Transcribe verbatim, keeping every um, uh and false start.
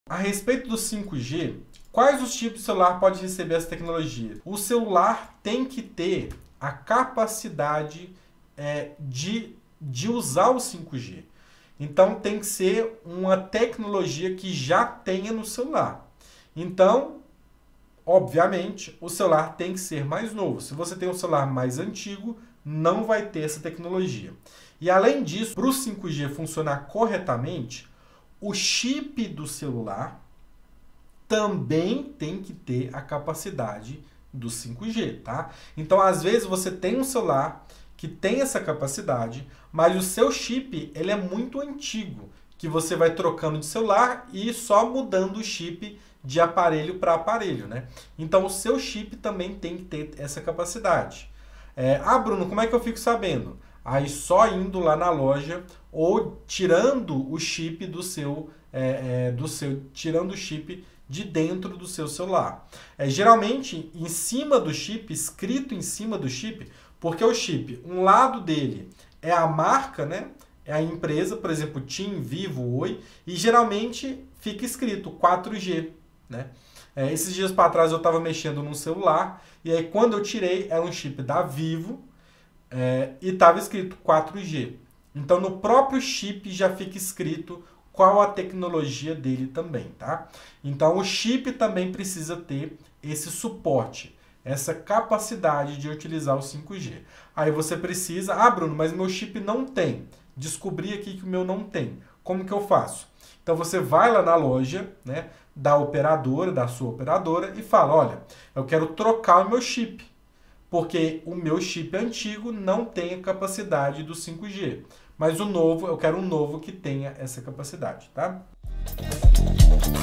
A respeito do cinco G, quais os tipos de celular pode receber essa tecnologia? O celular tem que ter a capacidade é, de, de usar o cinco G. Então tem que ser uma tecnologia que já tenha no celular. Então, obviamente, o celular tem que ser mais novo. Se você tem um celular mais antigo, não vai ter essa tecnologia. E além disso, para o cinco G funcionar corretamente, o chip do celular também tem que ter a capacidade do cinco G, tá? Então, às vezes, você tem um celular que tem essa capacidade, mas o seu chip ele é muito antigo, que você vai trocando de celular e só mudando o chip de aparelho para aparelho, né? Então, o seu chip também tem que ter essa capacidade. É, ah, Bruno, como é que eu fico sabendo? Aí só indo lá na loja ou tirando o chip do seu, é, é, do seu, tirando o chip de dentro do seu celular. É, geralmente, em cima do chip, escrito em cima do chip, porque o chip, um lado dele é a marca, né? É a empresa, por exemplo, TIM, Vivo, Oi, e geralmente fica escrito quatro G, né? É, esses dias para trás eu estava mexendo num celular, e aí quando eu tirei, era um chip da Vivo, é, e estava escrito quatro G. Então no próprio chip já fica escrito qual a tecnologia dele também, tá? Então o chip também precisa ter esse suporte, essa capacidade de utilizar o cinco G. Aí você precisa, ah Bruno, mas meu chip não tem. Descobri aqui que o meu não tem. Como que eu faço? Então você vai lá na loja, né, da operadora, da sua operadora e fala, olha, eu quero trocar o meu chip, porque o meu chip antigo não tem a capacidade do cinco G. Mas o novo, eu quero um novo que tenha essa capacidade, tá?